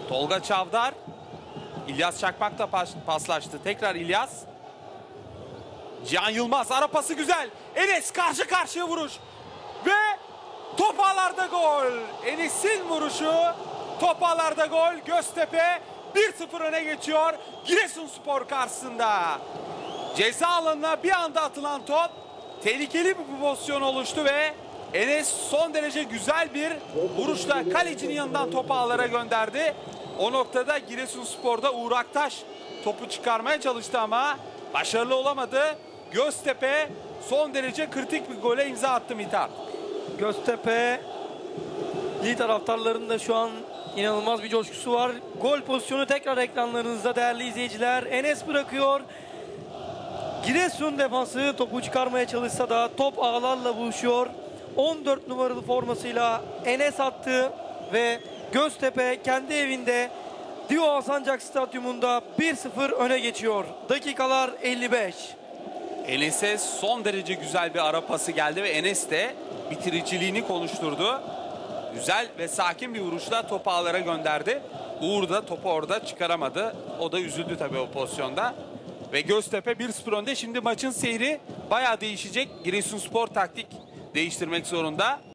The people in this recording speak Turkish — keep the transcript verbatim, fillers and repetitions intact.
Tolga Çavdar. İlyas Çakmak da pas, paslaştı. Tekrar İlyas. Cihan Yılmaz. Ara pası güzel. Enes karşı karşıya vuruş. Ve top ağlarda gol. Enes'in vuruşu. Top ağlarda gol. Göztepe bir sıfır öne geçiyor Giresunspor karşısında. Ceza alanına bir anda atılan top tehlikeli bir pozisyon oluştu ve Enes son derece güzel bir vuruşla kalecinin yanından topu ağlara gönderdi. O noktada Giresunspor'da Uğur Aktaş topu çıkarmaya çalıştı ama başarılı olamadı. Göztepe son derece kritik bir gole imza attı Mithat. Göztepe li taraftarlarında şu an inanılmaz bir coşkusu var. Gol pozisyonu tekrar ekranlarınızda değerli izleyiciler. Enes bırakıyor. Giresun defansı topu çıkarmaya çalışsa da top ağlarla buluşuyor. on dört numaralı formasıyla Enes attı ve Göztepe kendi evinde Dio Alsancak Stadyumunda bir sıfır öne geçiyor. Dakikalar elli beş. Enes'e son derece güzel bir ara pası geldi ve Enes de bitiriciliğini konuşturdu. Güzel ve sakin bir vuruşla topu ağlara gönderdi. Uğur da topu orada çıkaramadı. O da üzüldü tabii o pozisyonda. Ve Göztepe bir sıfır önde. Şimdi maçın seyri bayağı değişecek. Giresunspor taktik değiştirmek zorunda.